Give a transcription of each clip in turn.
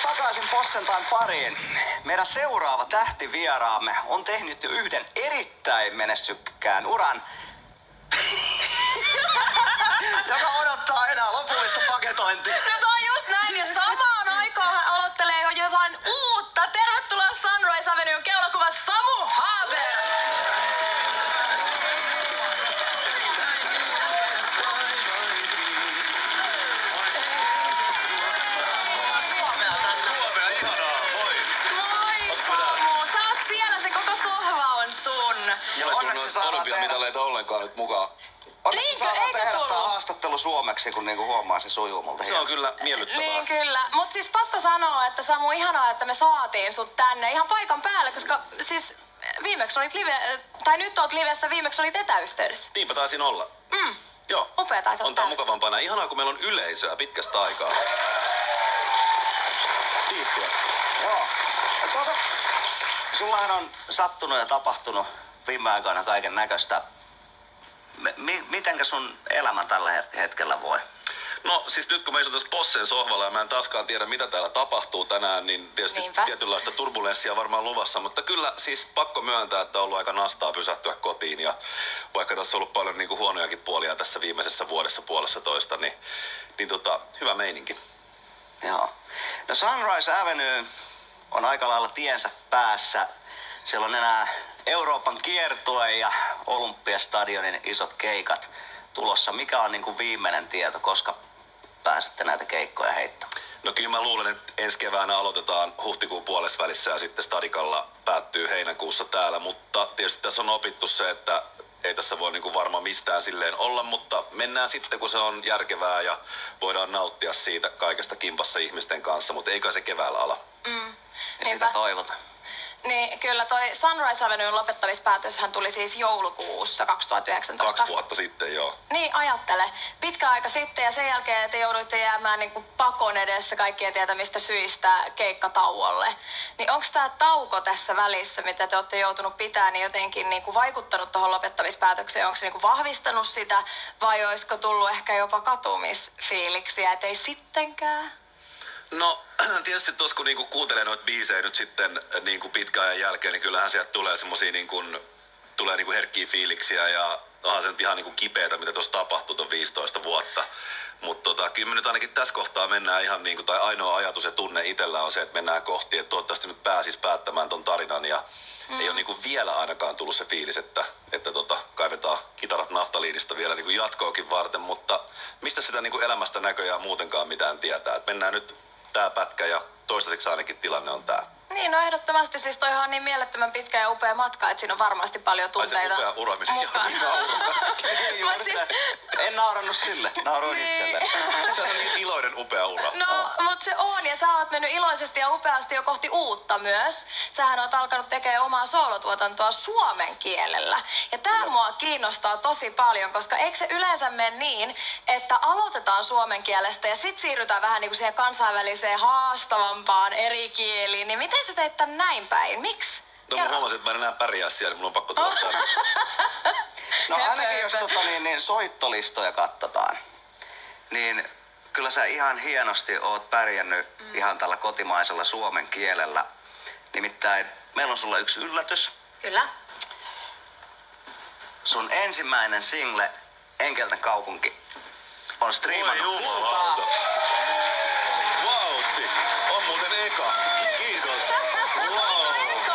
takaisin Possentain pariin. Meidän seuraava tähtivieraamme on tehnyt jo yhden erittäin menestykkään uran, joka odottaa enää lopullista paketointia. No se on just näin, ja samaan aikaan hän aloittelee jo jotain uutta. Tervetuloa Sunrise Avenue keulakuva Samu Haber! Suomea, ihanaa, moi! Moi Samu, sä oot siellä, se koko sohva on sun. Ja onneksi saadaan tehdä, olympiamitaleita ollenkaan nyt mukaan. onneksi Niinkö, saadaan eikö tehdä tää tullut? haastattelu suomeksi, kun niinku huomaa se sujuu multa Se on kyllä miellyttävää. Niin kyllä, mutta siis pakko sanoa, että Samu, ihanaa, että me saatiin sut tänne ihan paikan päälle, koska siis viimeksi olit tai nyt oot livessä, viimeksi olit etäyhteydessä. Niinpä taisin olla. Joo. Upea taito On tää mukavampaa näin. Ihanaa, kun meillä on yleisöä pitkästä aikaa. Siistiä. Joo. Ja sullahan on sattunut ja tapahtunut viime aikoina kaiken näköistä. Mitenkä sun elämä tällä hetkellä voi? No siis nyt kun me istun tässä Possen sohvalla ja mä en taaskaan tiedä mitä täällä tapahtuu tänään, niin tietysti Niinpä. tietynlaista turbulenssia varmaan luvassa, mutta kyllä siis pakko myöntää, että on ollut aika nastaa pysähtyä kotiin ja vaikka tässä on ollut paljon niin kuin huonojakin puolia tässä viimeisessä vuodessa puolessatoista, niin hyvä meininki. Joo. No Sunrise Avenue on aika lailla tiensä päässä. Siellä on enää Euroopan kiertue ja Olympiastadionin isot keikat tulossa. Mikä on niinku viimeinen tieto, koska pääsette näitä keikkoja heittämään? No kyllä mä luulen, että ensi keväänä aloitetaan huhtikuun puolesvälissä ja sitten Stadikalla päättyy heinäkuussa täällä, mutta tietysti tässä on opittu se, että ei tässä voi niinku varmaan mistään silleen olla, mutta mennään sitten kun se on järkevää ja voidaan nauttia siitä kaikesta kimpassa ihmisten kanssa, mutta eikä se keväällä ala. Ja sitä toivotaan. Niin, kyllä toi Sunrise Avenuen lopettamispäätöshän tuli siis joulukuussa 2019. 2 vuotta sitten, joo. Niin, ajattele. Pitkä aika sitten ja sen jälkeen te jouduitte jäämään niin kuin pakon edessä kaikkien tietämistä syistä keikkatauolle. Niin onko tämä tauko tässä välissä, mitä te olette joutunut pitämään, niin jotenkin niin kuin vaikuttanut tuohon lopettamispäätökseen? Onko se niin kuin vahvistanut sitä vai olisiko tullut ehkä jopa katumisfiiliksiä, että ei sittenkään? No tietysti tuossa kun niinku kuuntelee noita biisejä nyt sitten niinku pitkän ajan jälkeen, niin kyllähän sieltä tulee semmosia tulee herkkiä fiiliksiä ja onhan se nyt ihan niinku kipeätä, mitä tuossa tapahtui ton 15 vuotta. Mutta kyllä me nyt ainakin tässä kohtaa mennään ihan niinku, tai ainoa ajatus ja tunne itsellä on se, että mennään kohti, että toivottavasti nyt pääsis päättämään ton tarinan ja ei ole niinku vielä ainakaan tullut se fiilis, että kaivetaan kitarat naftaliinista vielä niinku jatkoakin varten, mutta mistä sitä niinku elämästä näköjään muutenkaan mitään tietää. Et mennään nyt tää pätkä ja toistaiseksi ainakin tilanne on tää. Niin, no ehdottomasti siis toihan on niin mielettömän pitkä ja upea matka, että siinä on varmasti paljon tunteita. Ai se upea ura, missä Mut siis, En naurannut sille, nauroin itselle. se on niin iloinen upea ura. no, mut se on, ja sä oot mennyt iloisesti ja upeasti jo kohti uutta myös. Sähän oot alkanut tekemään omaa soolotuotantoa suomen kielellä. Ja tää mua kiinnostaa tosi paljon, koska eikö se yleensä mene niin, että aloitetaan suomen kielestä ja sit siirrytään vähän niin kuin siihen kansainväliseen haastavampaan eri kieliin. Niin miten sä teit tän näin päin? Miksi? No mä huomasin, että mä en enää pärjää siellä, niin mulla on pakko tulla tänne. No Höpö, ainakin jos höpö. niin soittolistoja katsotaan, niin kyllä sä ihan hienosti oot pärjännyt ihan tällä kotimaisella suomen kielellä. Nimittäin meillä on sulla yksi yllätys. Kyllä. Sun ensimmäinen single, Enkelten kaupunki, on Oi striimannut jumalauta. Vautsi. On muuten eka. Kiitos. Wow.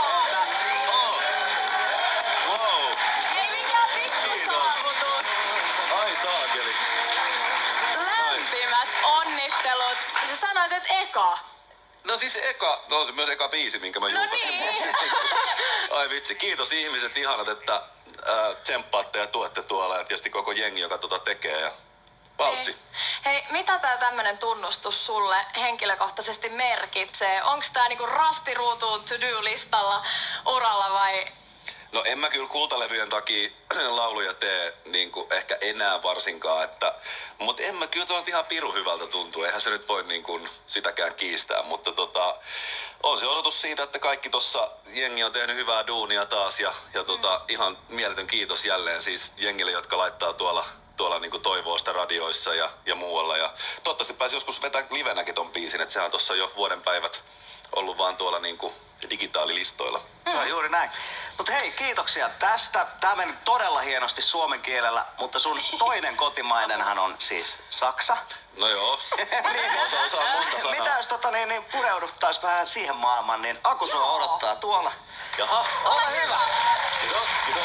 Wow. Ei mikään pikkusaavutus. Ai saakeli. Lämpimät onnittelut. Sä sanoit, että eka. No siis eka, no se myös eka biisi, minkä mä No julkaisin. niin. Ai vitsi, kiitos ihmiset ihanat, että tsemppaatte ja tuette tuolla ja tietysti koko jengi, joka tekee. Ja vautsi. Hei, mitä tää tämmönen tunnustus sulle henkilökohtaisesti merkitsee? Onks tää niinku rastiruutuun to-do-listalla uralla vai? No en mä kyllä kultalevyjen takia lauluja tee niinku ehkä enää varsinkaan, mutta en mä kyllä tuolta ihan pirun hyvältä tuntuu. Eihän se nyt voi niinku sitäkään kiistää, mutta on se osoitus siitä, että kaikki tossa jengi on tehnyt hyvää duunia taas ja ihan mieletön kiitos jälleen siis jengille, jotka laittaa tuolla niinku toivoo sitä radioon radioissa ja muualla. Ja toivottavasti pääsi joskus vetää livenäkin ton biisin, että sehän on tossa jo vuoden päivät ollut vaan tuolla niinku digitaalilistoilla. Se on juuri näin. Mutta hei, kiitoksia tästä. Tää meni todella hienosti suomen kielellä, mutta sun toinen kotimainenhan on siis Saksa. No joo, osaa monta sanaa. Mitä jos pureuduttais vähän siihen maailmaan, niin Aku sua odottaa tuolla. Jaha, Ole hyvä! kiitos, kiitos.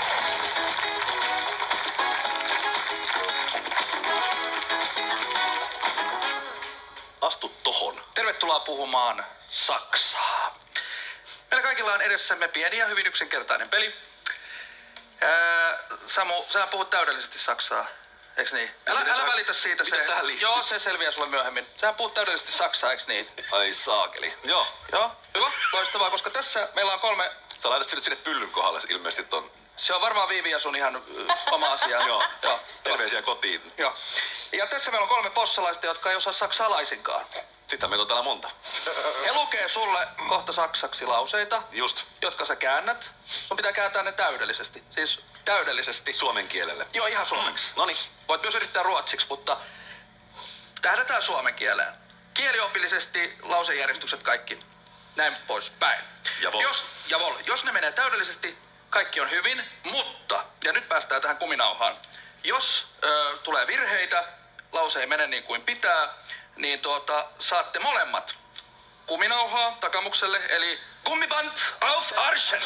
Astu tohon. Tervetuloa puhumaan Saksaa. Meillä kaikilla on edessämme pieni ja hyvin yksinkertainen peli. Samu, sä puhut täydellisesti Saksaa, eiks niin? Älä välitä siitä, joo, se selviää sulle myöhemmin. Sä puhut täydellisesti Saksaa, eiks niin? Ai saakeli. Joo. Joo, hyvä, loistavaa, koska tässä meillä on 3... Sä laitat sinne pyllyn kohdalle ilmeisesti ton. Se on varmaan Viivi ja sun ihan oma asia. Joo. Terveisiä kotiin. Joo. Ja tässä meillä on 3 possalaista, jotka ei osaa saksalaisinkaan. Sitä meitä on täällä monta. He lukee sulle kohta saksaksi lauseita, Just. jotka sä käännät. Sun pitää kääntää ne täydellisesti. Siis täydellisesti. Suomen kielelle. Joo, ihan suomeksi. Noniin. Voit myös yrittää ruotsiksi, mutta tähdätään suomen kieleen. Kieliopillisesti, lausejärjestykset kaikki. Näin poispäin. Jos ne menee täydellisesti, kaikki on hyvin, mutta, ja nyt päästään tähän kuminauhaan. Jos tulee virheitä, lause ei mene niin kuin pitää, niin saatte molemmat kuminauhaa takamukselle, eli Gummiband auf Arschen.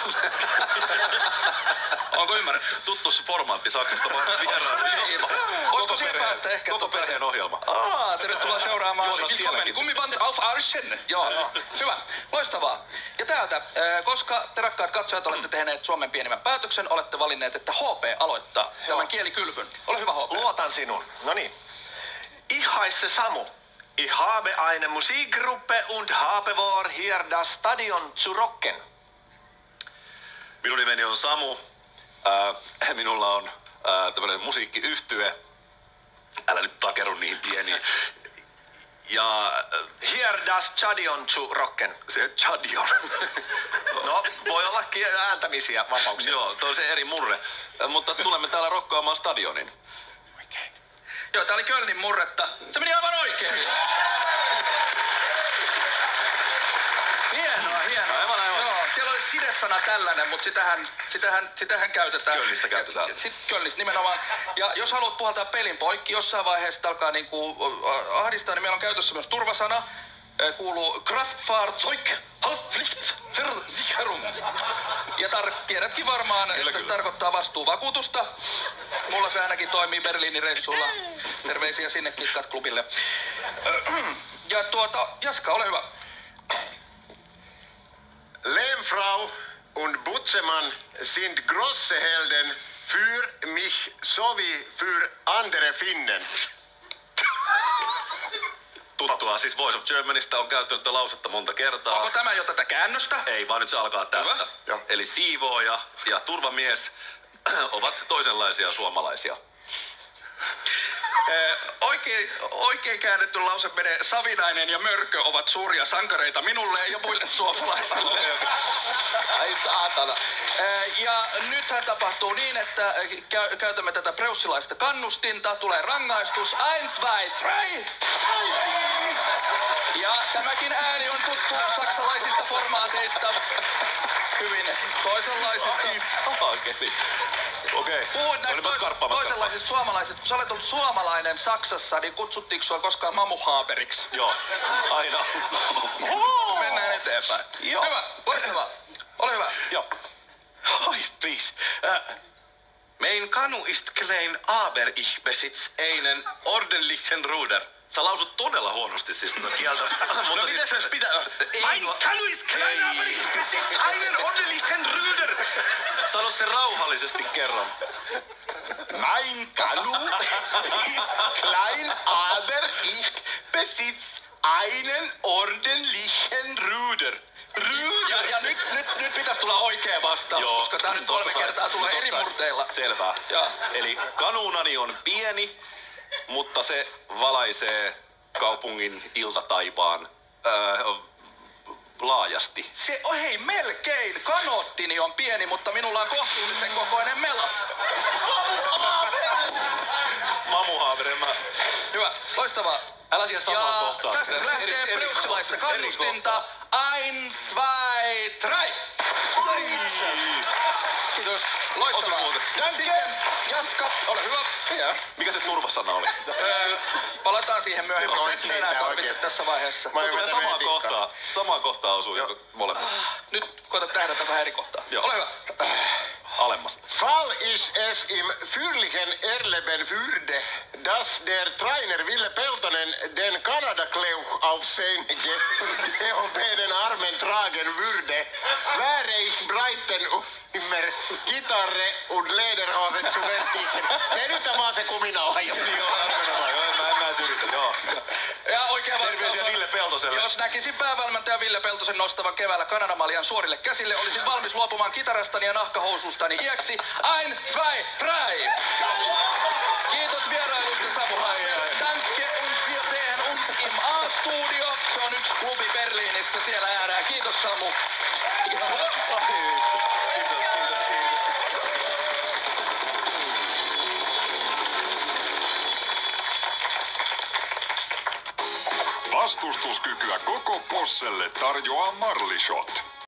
Onko ymmärretty? Tuttu formaatti Saksasta vaan vieraan. Voisiko siihen päästä ehkä koko perheen ohjelma. Tervetuloa seuraamaan Gummiband auf Arschen. Joo, hyvä. Loistavaa. Ja täältä, koska te rakkaat katsojat olette tehneet Suomen pienimmän päätöksen, olette valinneet, että HP aloittaa tämän kielikylvyn. Ole hyvä, HP. Luotan sinun. No niin. Ich heiße Samu. Ich habe eine Musikgruppe und habe vor, hier das Stadion zu rocken. Minun nimeni on Samu. Minulla on tämmönen musiikkiyhtye. Älä nyt takeru niin pieni. Ja Hier das Stadion zu rocken. se Chadion. No, voi olla ääntämisiä vapauksia. Joo, toi on se eri murre. Mutta tulemme täällä rokkaamaan stadionin. Joo, tää oli Kölnin murretta. Se meni aivan oikein. Hienoa. Aivan. Joo, siellä oli sidesana tällainen, mutta sitähän käytetään. Kölnissä käytetään. Kölnissä nimenomaan. Ja jos haluat puhaltaa pelin poikki, jossain vaiheessa alkaa niinku ahdistaa, niin meillä on käytössä myös turvasana. Kuuluu Kraftfahrzeug, Haftpflicht, Versicherung. Ja tiedätkin varmaan, että se tarkoittaa vastuuvakuutusta. Mulla se ainakin toimii Berliinin reissulla. Terveisiä sinne KitKat-klubille. Ja Jaska, ole hyvä. Lehmfrau und Butzemann sind große Helden für mich sowie für andere Finnen. Tuttua siis Voice of Germanystä on käyttänyt lausetta monta kertaa. Onko tämä jo tätä käännöstä? Ei, vaan nyt se alkaa tästä. Hyvä. Joo. Eli siivooja ja turvamies ovat toisenlaisia suomalaisia. Oikein käännetty lause menee: Savinainen ja Mörkö ovat suuria sankareita minulle ja muille suomalaisille. Ai saatana. Ja nythän tapahtuu niin, että käytämme tätä preussilaista kannustinta. Tulee rangaistus. 1, 2, 3. Ja tämäkin ääni on tuttu saksalaisista formaateista. Hyvin toisenlaisista. Okei. Puhuit näistä toisenlaisista suomalaisista. Kun sä olet ollut suomalainen Saksassa, niin kutsuttiinko sua koskaan mamuhaaberiksi? Joo, aina. Mennään eteenpäin. Joo. Hyvä, loistavaa. Ole hyvä. Joo. Oi, please. Mein Kanu ist klein, aber ich besitz einen ordentlichen Ruder. Sä lausut todella huonosti siis tätä kieltä. No mitä se pitää? Mein Kanu ist klein, aber ich besitz einen ordentlichen Ruder. Sano se rauhallisesti kerran. Mein Kanu ist klein, aber ich besitz einen ordentlichen Ruder. Ja nyt pitäisi tulla oikea vastaus, Joo, koska tää nyt 3 kertaa tulee eri murteilla. Selvä. Joo. Eli kanuunani on pieni, mutta se valaisee kaupungin iltataipaan laajasti. Hei, melkein. Kanoottini on pieni, mutta minulla on kohtuullisen kokoinen mela. Mamuhaavere, mä Loistavaa. Älä siihen samaan kohtaan. Tästä se lähtee preussilaista kannustinta. 1, 2, 3. Kiitos. Loistavaa. Sitten Jaska, ole hyvä. Mikä se turvasana oli? Palataan siihen myöhemmin. Se ei enää tarvitse tässä vaiheessa. Tulee samaan kohtaan osuu molemmat. Nyt koeta tähdätä vähän eri kohtaa. Joo. Ole hyvä. Alemmas. Fall ist es im fürlichen Erleben würde, dass der Trainer Ville Peltonen den Kanada-Klauch auf seine geobenen Armen tragen würde, wäre ich breiten immer Gitarre und Lederhosen zu vertiefen. Venytä vaan se kuminauha jo. Mä syrjitän, joo. Ja oikea vastaus Terveisiä Ville Peltoselle. Jos näkisin päävalmentaja Ville Peltosen nostavan keväällä Kanadamaljan suorille käsille, olisin valmis luopumaan kitarastani ja nahkahousuustani iäksi. 1, 2, 3. Kiitos vierailusta, Samu Haija. Danke und wir sehen uns im A-studio. Se on yksi klubi Berliinissä, siellä jäädään. Kiitos, Samu. Vastustuskykyä koko Posselle tarjoaa Marlishot.